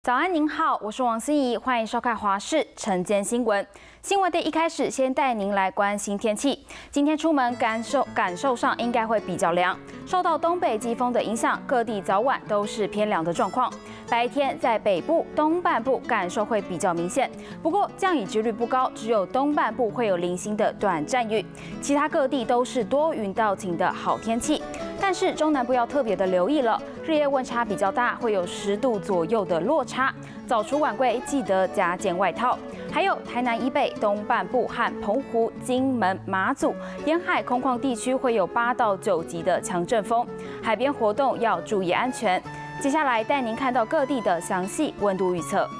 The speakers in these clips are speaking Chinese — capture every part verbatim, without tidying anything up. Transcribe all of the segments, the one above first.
早安，您好，我是王心怡，欢迎收看华视晨间新闻。新闻的一开始，先带您来关心天气。今天出门感受感受上应该会比较凉，受到东北季风的影响，各地早晚都是偏凉的状况。白天在北部、东半部感受会比较明显，不过降雨几率不高，只有东半部会有零星的短暂雨，其他各地都是多云到晴的好天气。但是中南部要特别的留意了，日夜温差比较大，会有十度左右的落差。早出晚归记得加件外套。还有台南以北、东半部和澎湖、金门、马祖沿海空旷地区会有八到九级的强阵风，海边活动要注意安全。接下来带您看到各地的详细温度预测。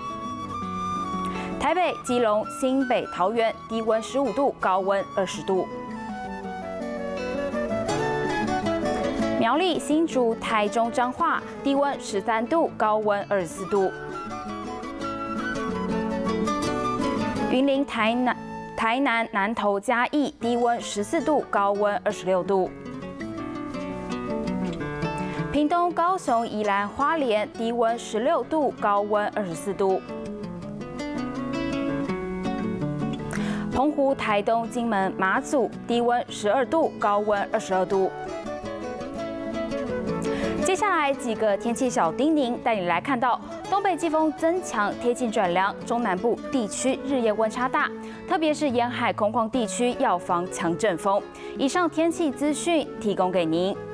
台北、基隆、新北、桃园低温十五度，高温二十度。苗栗、新竹、台中、彰化低温十三度，高温二十四度。云林、台南、台南、南投、嘉义低温十四度，高温二十六度。屏东、高雄、宜兰、花莲低温十六度，高温二十四度。澎湖、台东、金门、马祖低温十二度，高温二十二度。接下来几个天气小叮咛，带你来看到东北季风增强，贴近转凉，中南部地区日夜温差大，特别是沿海空旷地区要防强阵风。以上天气资讯提供给您。